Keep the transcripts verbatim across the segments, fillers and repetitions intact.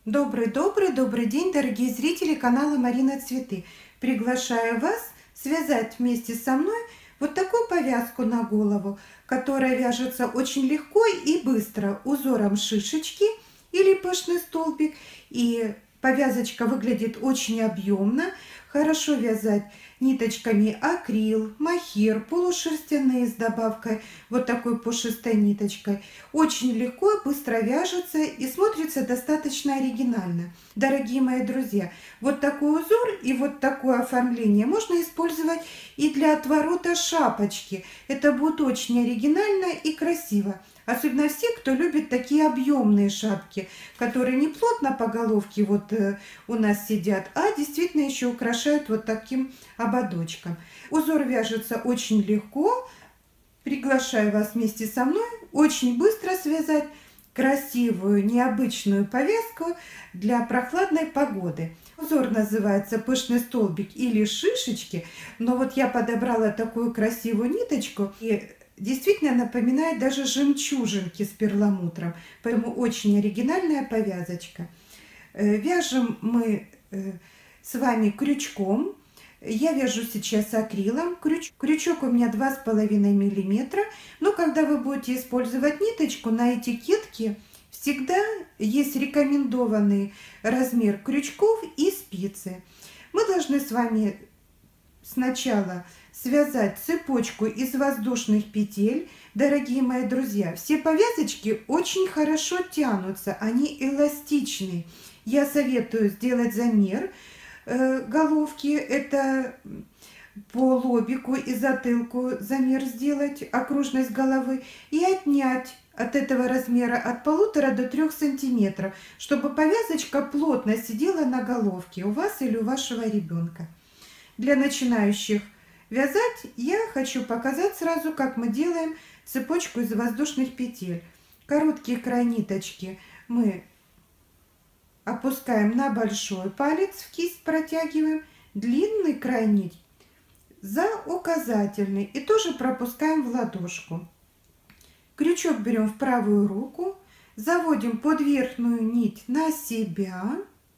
Добрый-добрый-добрый день, дорогие зрители канала Марина Цветы. Приглашаю вас связать вместе со мной вот такую повязку на голову, которая вяжется очень легко и быстро узором шишечки или пышный столбик. И повязочка выглядит очень объемно. Хорошо вязать ниточками акрил, мохер, полушерстяные с добавкой вот такой пушистой ниточкой. Очень легко, быстро вяжется и смотрится достаточно оригинально. Дорогие мои друзья, вот такой узор и вот такое оформление можно использовать и для отворота шапочки. Это будет очень оригинально и красиво. Особенно все, кто любит такие объемные шапки, которые не плотно по головке вот э, у нас сидят, а действительно еще украшают вот таким ободочком. Узор вяжется очень легко. Приглашаю вас вместе со мной очень быстро связать красивую, необычную повязку для прохладной погоды. Узор называется пышный столбик или шишечки, но вот я подобрала такую красивую ниточку и действительно напоминает даже жемчужинки с перламутром, поэтому очень оригинальная повязочка. Вяжем мы с вами крючком. Я вяжу сейчас акрилом. Крюч... Крючок у меня два с половиной миллиметра. Но когда вы будете использовать ниточку, на этикетке всегда есть рекомендованный размер крючков и спицы. Мы должны с вами сначала связать цепочку из воздушных петель. Дорогие мои друзья, все повязочки очень хорошо тянутся, они эластичные. Я советую сделать замер э, головки, это по лобику и затылку замер сделать, окружность головы, и отнять от этого размера от полутора до трех сантиметров, чтобы повязочка плотно сидела на головке у вас или у вашего ребенка. Для начинающих вязать я хочу показать сразу, как мы делаем цепочку из воздушных петель. Короткий край ниточки мы опускаем на большой палец, в кисть протягиваем, длинный край нить за указательный и тоже пропускаем в ладошку. Крючок берем в правую руку, заводим под верхнюю нить на себя,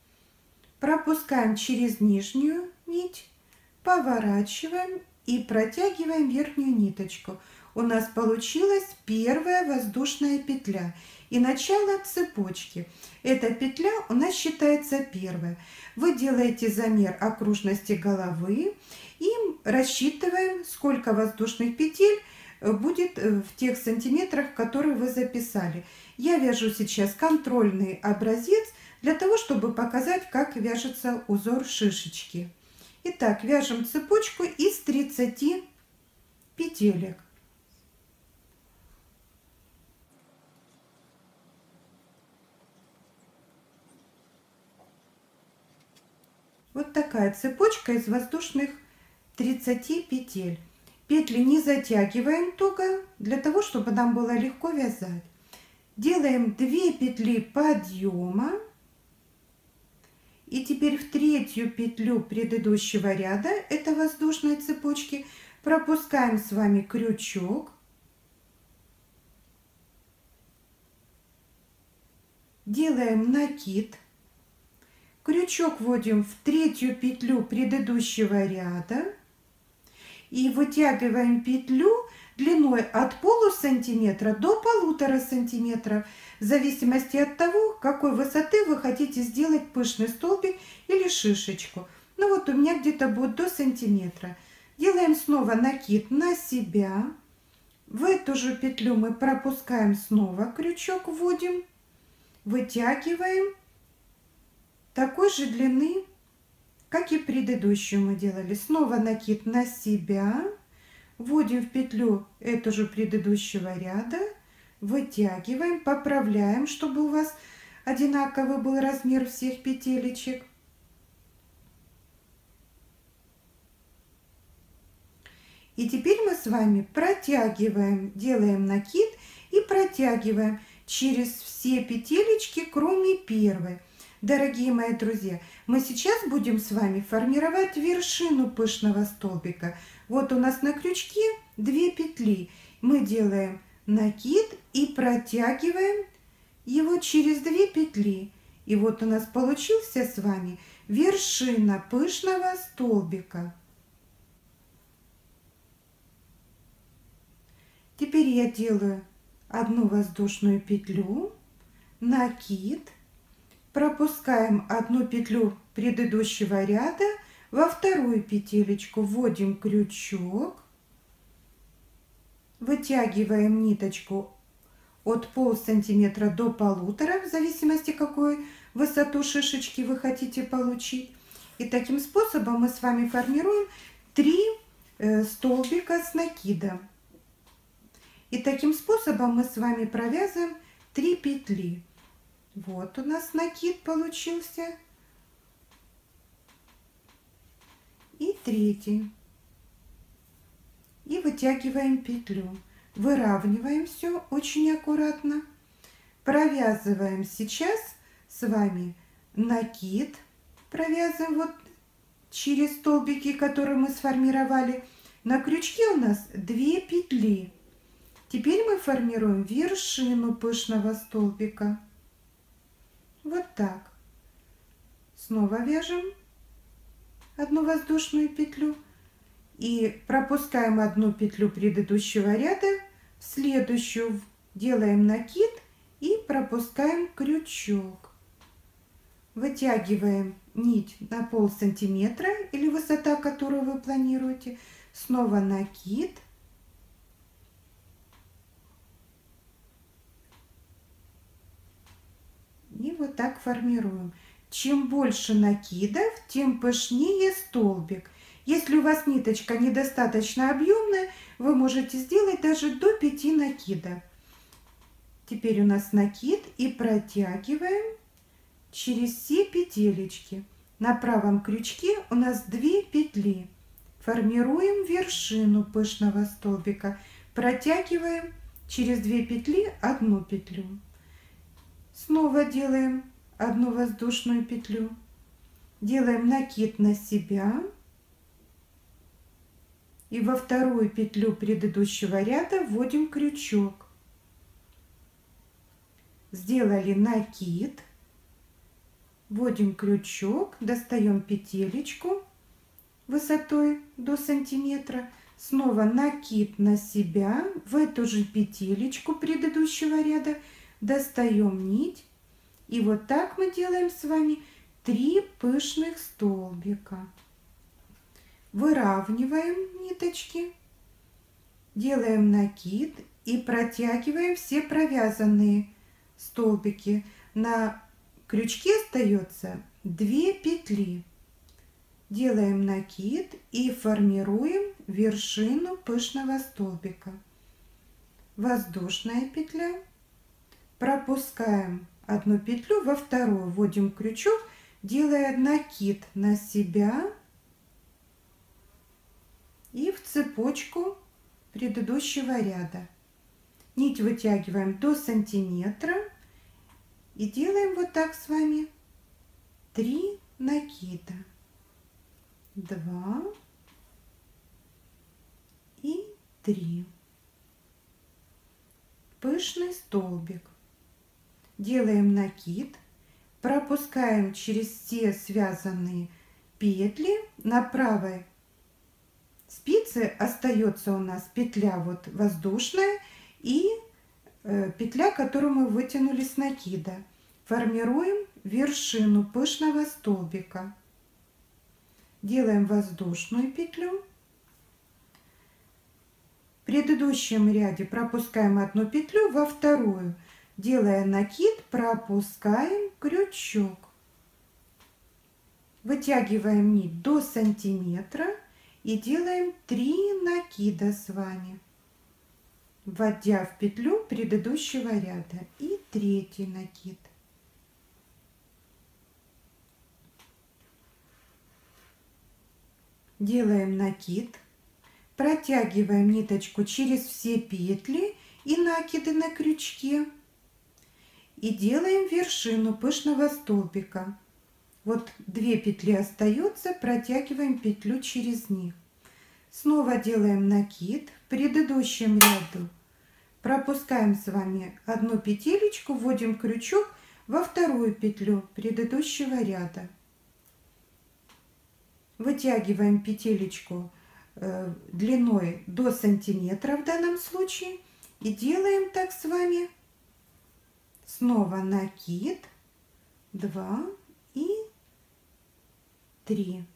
пропускаем через нижнюю нить, поворачиваем и протягиваем верхнюю ниточку. У нас получилась первая воздушная петля и начало цепочки. Эта петля у нас считается первая. Вы делаете замер окружности головы и рассчитываем, сколько воздушных петель будет в тех сантиметрах, которые вы записали. Я вяжу сейчас контрольный образец для того, чтобы показать, как вяжется узор шишечки. Итак, вяжем цепочку из тридцати петелек. Вот такая цепочка из воздушных тридцати петель. Петли не затягиваем туго, для того, чтобы нам было легко вязать. Делаем две петли подъема. И теперь в третью петлю предыдущего ряда этой воздушной цепочки пропускаем с вами крючок. Делаем накид. Крючок вводим в третью петлю предыдущего ряда. И вытягиваем петлю длиной от полусантиметра до полутора сантиметров, в зависимости от того, какой высоты вы хотите сделать пышный столбик или шишечку. Ну вот у меня где-то будет до сантиметра. Делаем снова накид на себя. В эту же петлю мы пропускаем снова крючок, вводим, вытягиваем такой же длины, как и предыдущую мы делали. Снова накид на себя. Вводим в петлю эту же предыдущего ряда, вытягиваем, поправляем, чтобы у вас одинаковый был размер всех петелечек. И теперь мы с вами протягиваем, делаем накид и протягиваем через все петелечки, кроме первой. Дорогие мои друзья, мы сейчас будем с вами формировать вершину пышного столбика. Вот у нас на крючке две петли. Мы делаем накид и протягиваем его через две петли. И вот у нас получился с вами вершина пышного столбика. Теперь я делаю одну воздушную петлю, накид, пропускаем одну петлю предыдущего ряда, во вторую петелечку вводим крючок, вытягиваем ниточку от пол сантиметра до полутора, в зависимости, какую высоту шишечки вы хотите получить. И таким способом мы с вами формируем три столбика с накидом. И таким способом мы с вами провязываем три петли. Вот у нас накид получился. И третий. И вытягиваем петлю. Выравниваем все очень аккуратно. Провязываем сейчас с вами накид. Провязываем вот через столбики, которые мы сформировали. На крючке у нас две петли. Теперь мы формируем вершину пышного столбика. Вот так. Снова вяжем одну воздушную петлю и пропускаем одну петлю предыдущего ряда, в следующую делаем накид и пропускаем крючок. Вытягиваем нить на пол сантиметра или высота, которую вы планируете. Снова накид. И вот так формируем. Чем больше накидов, тем пышнее столбик. Если у вас ниточка недостаточно объемная, вы можете сделать даже до пяти накидов. Теперь у нас накид и протягиваем через все петелечки. На правом крючке у нас две петли. Формируем вершину пышного столбика. Протягиваем через две петли одну петлю. Снова делаем одну воздушную петлю. Делаем накид на себя. И во вторую петлю предыдущего ряда вводим крючок. Сделали накид. Вводим крючок, достаем петелечку высотой до сантиметра. Снова накид на себя. В эту же петелечку предыдущего ряда достаем нить. И вот так мы делаем с вами три пышных столбика. Выравниваем ниточки, делаем накид и протягиваем все провязанные столбики. На крючке остается две петли. Делаем накид и формируем вершину пышного столбика. Воздушная петля. Пропускаем одну петлю, во вторую вводим крючок, делая накид на себя и в цепочку предыдущего ряда. Нить вытягиваем до сантиметра и делаем вот так с вами три накида. Два и три. Пышный столбик. Делаем накид, пропускаем через все связанные петли. На правой спице остается у нас петля вот воздушная и э, петля, которую мы вытянули с накида. Формируем вершину пышного столбика. Делаем воздушную петлю. В предыдущем ряде пропускаем одну петлю, во вторую, делая накид, пропускаем крючок. Вытягиваем нить до сантиметра и делаем три накида с вами, вводя в петлю предыдущего ряда. И третий накид. Делаем накид, протягиваем ниточку через все петли и накиды на крючке. И делаем вершину пышного столбика. Вот две петли остаются, протягиваем петлю через них. Снова делаем накид. В предыдущем ряду пропускаем с вами одну петелечку, вводим крючок, во вторую петлю предыдущего ряда. Вытягиваем петелечку э, длиной до сантиметра в данном случае и делаем так с вами. Снова накид, два и три.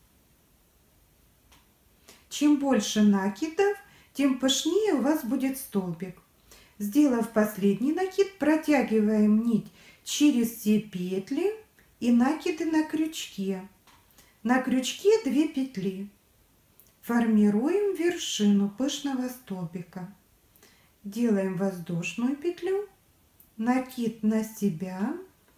Чем больше накидов, тем пышнее у вас будет столбик. Сделав последний накид, протягиваем нить через все петли и накиды на крючке. На крючке две петли. Формируем вершину пышного столбика. Делаем воздушную петлю, накид на себя.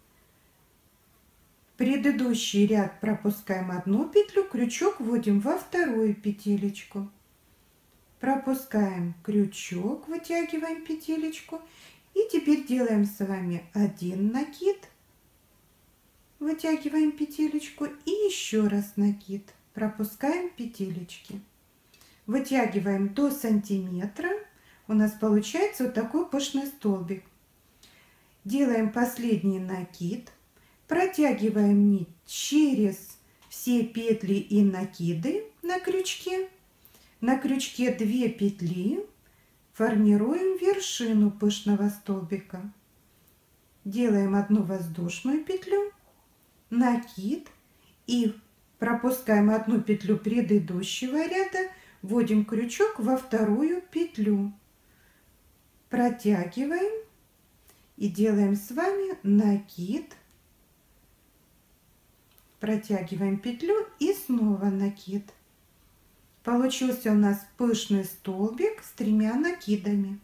Предыдущий ряд пропускаем одну петлю, крючок вводим во вторую петелечку. Пропускаем крючок, вытягиваем петелечку. И теперь делаем с вами один накид. Вытягиваем петелечку и еще раз накид. Пропускаем петелечки. Вытягиваем до сантиметра. У нас получается вот такой пышный столбик. Делаем последний накид. Протягиваем нить через все петли и накиды на крючке. На крючке две петли. Формируем вершину пышного столбика. Делаем одну воздушную петлю, накид и пропускаем одну петлю предыдущего ряда, вводим крючок во вторую петлю. Протягиваем и делаем с вами накид. Протягиваем петлю и снова накид. Получился у нас пышный столбик с тремя накидами.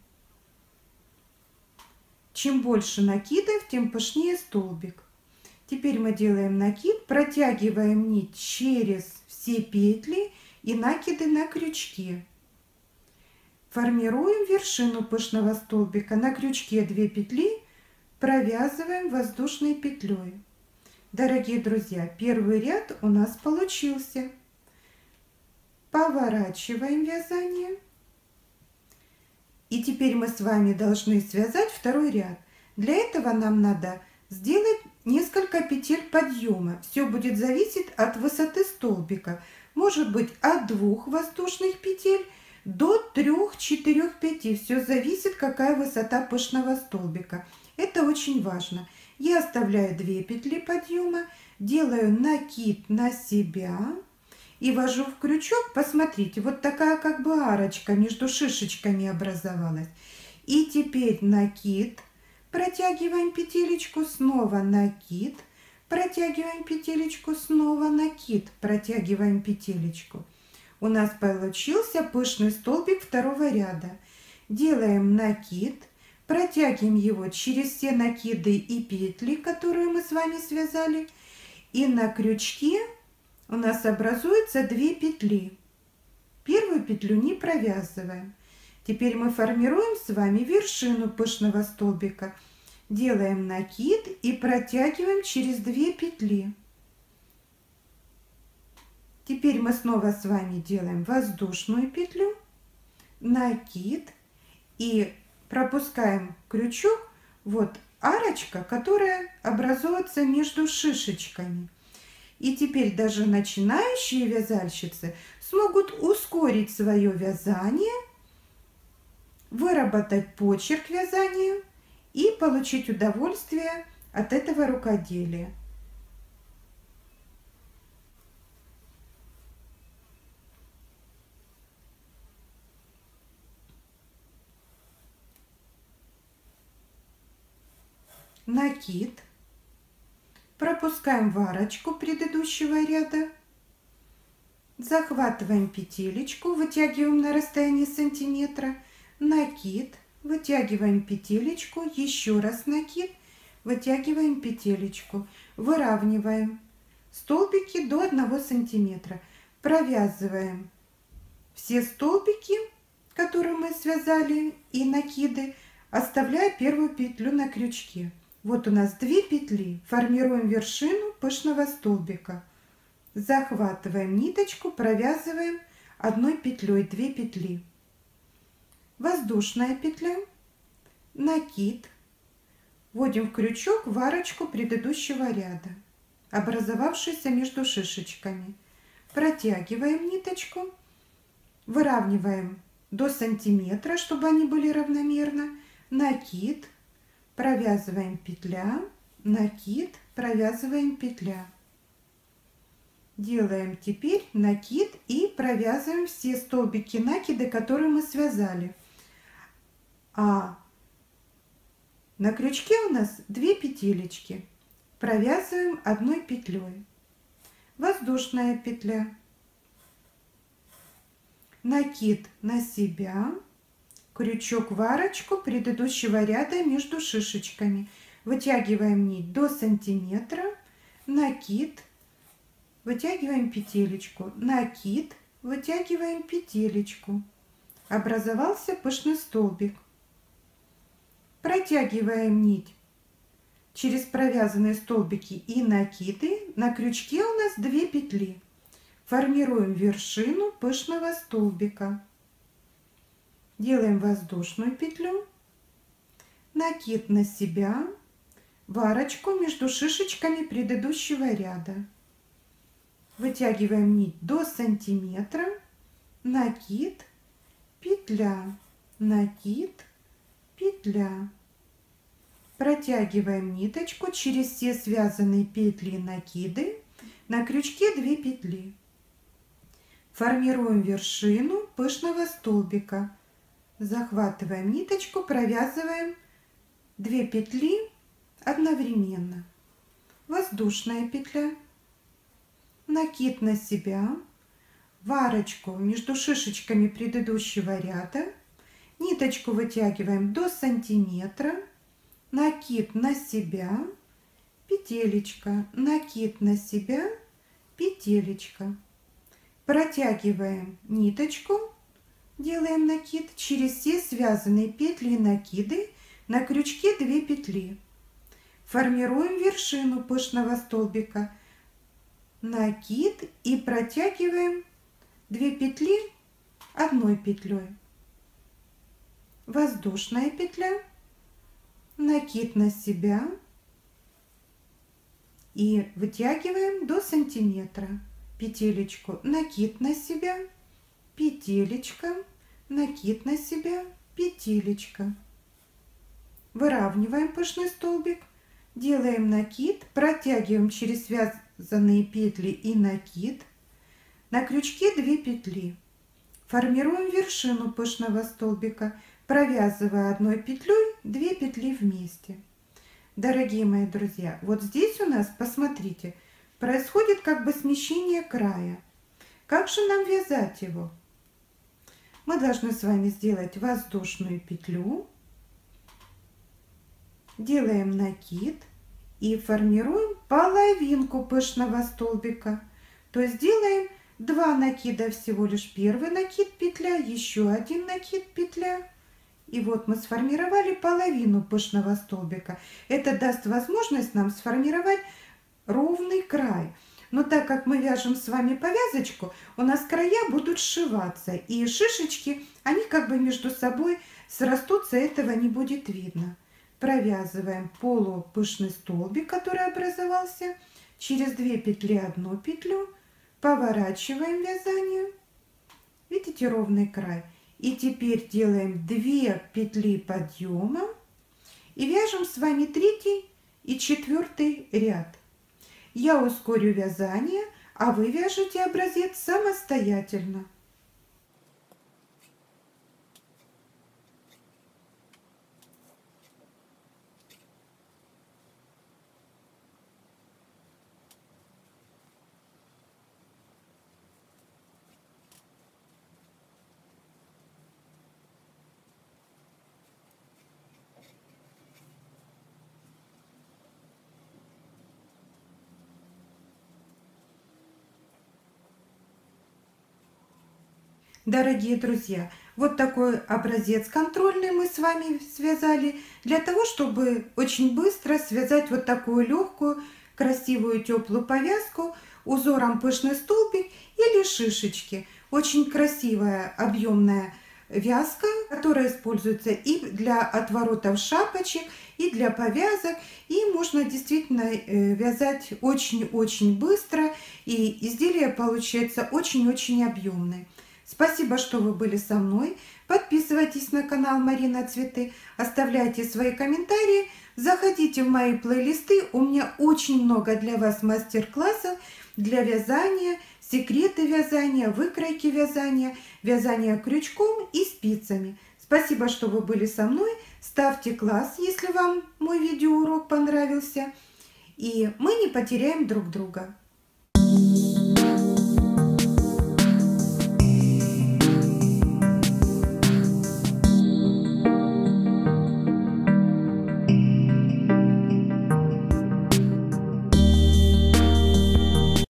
Чем больше накидов, тем пышнее столбик. Теперь мы делаем накид, протягиваем нить через все петли и накиды на крючке. Формируем вершину пышного столбика. На крючке две петли, провязываем воздушной петлей. Дорогие друзья, первый ряд у нас получился. Поворачиваем вязание. И теперь мы с вами должны связать второй ряд. Для этого нам надо сделать несколько петель подъема. Все будет зависеть от высоты столбика. Может быть от двух воздушных петель до трёх-четырёх петель. Все зависит, какая высота пышного столбика. Это очень важно. Я оставляю две петли подъема, делаю накид на себя. И ввожу в крючок, посмотрите, вот такая как бы арочка между шишечками образовалась. И теперь накид, протягиваем петелечку, снова накид, протягиваем петелечку, снова накид, протягиваем петелечку. У нас получился пышный столбик второго ряда. Делаем накид, протягиваем его через все накиды и петли, которые мы с вами связали. И на крючке у нас образуется две петли. Первую петлю не провязываем. Теперь мы формируем с вами вершину пышного столбика. Делаем накид и протягиваем через две петли. Теперь мы снова с вами делаем воздушную петлю, накид и пропускаем крючок. Вот арочка, которая образуется между шишечками. И теперь даже начинающие вязальщицы смогут ускорить свое вязание, выработать почерк вязания и получить удовольствие от этого рукоделия. Накид. Пропускаем в арочку предыдущего ряда. Захватываем петелечку, вытягиваем на расстоянии сантиметра. Накид. Вытягиваем петелечку, еще раз накид. Вытягиваем петелечку. Выравниваем столбики до одного сантиметра. Провязываем все столбики, которые мы связали, и накиды, оставляя первую петлю на крючке. Вот у нас две петли. Формируем вершину пышного столбика. Захватываем ниточку, провязываем одной петлей две петли. Воздушная петля, накид, Вводим в крючок в арочку предыдущего ряда, образовавшейся между шишечками. Протягиваем ниточку, выравниваем до сантиметра, чтобы они были равномерно. Накид, провязываем петля, накид, провязываем петля. Делаем теперь накид и провязываем все столбики накида, которые мы связали. А на крючке у нас две петелечки. Провязываем одной петлей. Воздушная петля. Накид на себя. Крючок в арочку предыдущего ряда между шишечками. Вытягиваем нить до сантиметра. Накид. Вытягиваем петелечку. Накид. Вытягиваем петелечку. Образовался пышный столбик. Протягиваем нить через провязанные столбики и накиды. На крючке у нас две петли. Формируем вершину пышного столбика. Делаем воздушную петлю. Накид на себя. В арочку между шишечками предыдущего ряда. Вытягиваем нить до сантиметра. Накид. Петля. Накид. Петля. Протягиваем ниточку через все связанные петли и накиды. На крючке две петли. Формируем вершину пышного столбика. Захватываем ниточку, провязываем две петли одновременно. Воздушная петля. Накид на себя. В арочку между шишечками предыдущего ряда. Ниточку вытягиваем до сантиметра. Накид на себя. Петелечка. Накид на себя. Петелечка. Протягиваем ниточку. Делаем накид через все связанные петли и накиды. На крючке две петли. Формируем вершину пышного столбика. Накид и протягиваем две петли одной петлей. Воздушная петля. Накид на себя. И вытягиваем до сантиметра. Петелечку. Накид на себя. Петелечка. Накид на себя. Петелечка. Выравниваем пышный столбик. Делаем накид. Протягиваем через связанные петли и накид. На крючке две петли. Формируем вершину пышного столбика, провязывая одной петлей две петли вместе. Дорогие мои друзья, вот здесь у нас, посмотрите, происходит как бы смещение края. Как же нам вязать его? Мы должны с вами сделать воздушную петлю. Делаем накид и формируем половинку пышного столбика. То есть делаем два накида всего лишь. Первый накид петля, еще один накид петля. И вот мы сформировали половину пышного столбика. Это даст возможность нам сформировать ровный край. Но так как мы вяжем с вами повязочку, у нас края будут сшиваться. И шишечки, они как бы между собой срастутся, этого не будет видно. Провязываем полупышный столбик, который образовался. Через две петли одну петлю. Поворачиваем вязание. Видите, ровный край. И теперь делаем две петли подъема. И вяжем с вами третий и четвертый ряд. Я ускорю вязание, а вы вяжете образец самостоятельно. Дорогие друзья, вот такой образец контрольный мы с вами связали для того, чтобы очень быстро связать вот такую легкую, красивую, теплую повязку узором пышный столбик или шишечки. Очень красивая, объемная вязка, которая используется и для отворотов шапочек, и для повязок. И можно действительно вязать очень-очень быстро, и изделие получается очень-очень объемное. Спасибо, что вы были со мной. Подписывайтесь на канал Марина Цветы, оставляйте свои комментарии, заходите в мои плейлисты. У меня очень много для вас мастер-классов для вязания, секреты вязания, выкройки вязания, вязание крючком и спицами. Спасибо, что вы были со мной. Ставьте класс, если вам мой видеоурок понравился. И мы не потеряем друг друга.